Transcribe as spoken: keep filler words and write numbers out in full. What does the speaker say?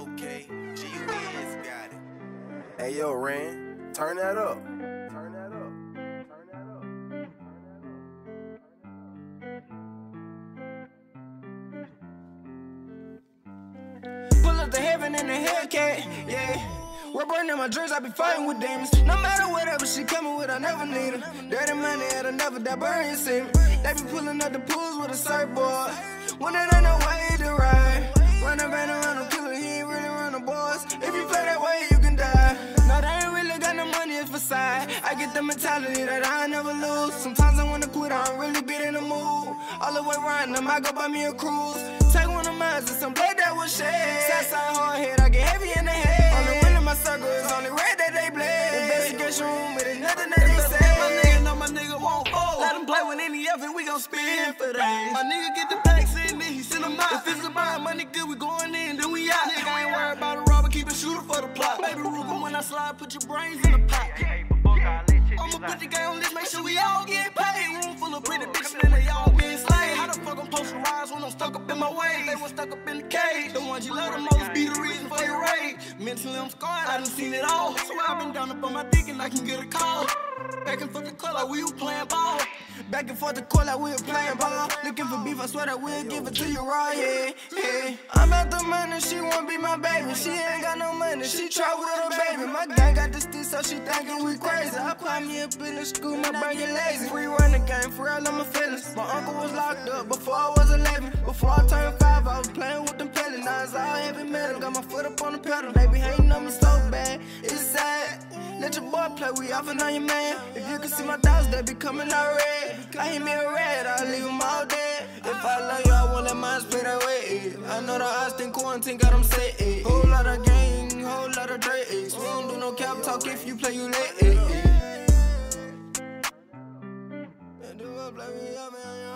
Okay, G Wiz got it. Hey yo, Ren, turn that up. Turn that up. Turn that up. Pull up the heaven in the Hellcat, yeah. We're burning my dreams, I be fighting with demons. No matter whatever she coming with, I never need her. Dirty money, it'll never die, burn see me. They be pulling up the pools with a surfboard. When it ain't no way to ride. Running back around them killer, he ain't really run the boys. If you play that way, you can die. No, they ain't really got no money, it's for side. I get the mentality that I never lose. Sometimes I wanna quit, I don't really be in the mood. All the way around them, I go buy me a cruise. Take one of mine and some blade that was shed. Southside hard head, I get heavy in the head. Only one in my circle is only red that they bled. Investigation room, it is nothing that they say. My nigga know my nigga won't fall. Let him play with any effort, we gon' spin for days. My nigga get the packs in me, he send them out. If it's about money good, we going in, then we out. Nigga ain't worried about a robber, keep a shooter for the plot. Baby Ruger, when I slide, put your brains in the pot. I'ma put the game on this, make sure we all get paid. Room full of pretty bitches and they all being slayed. How the fuck I'm supposed to rise when I'm stuck up in my way? They was stuck up in the cage. The ones you love the most be the reason for your rage. Mentally I'm scarred, I done seen it all. So I've been down up on my dick and I can get a call. Back and forth the court like we was playing ball. Back and forth the court like we were playing ball. Looking for beef, I swear that we'll give it to you raw, yeah, yeah. I'm out the money, she won't be my baby. She ain't got no money, she travel with her baby. My gang got the stick, so she thinking we crazy. I climb me up in the school, my brain get lazy. Free run the game, for real, I'm a feelings. My uncle was locked up before I was eleven. Before I turned five, I was playing with them pellets. Now it's all heavy metal, got my foot up on the pedal. Baby hating on me so bad, it's sad. Let your boy play, we offin' on your man. If you can see my dogs, they be coming out red. I hit me a red, I'll leave them all dead. If I love you, I won't let mine play that way. I know the Austin quarantine got them set. Whole lot of gang, whole lot of drakes. We don't do no cap talk if you play, you late. Do up like we up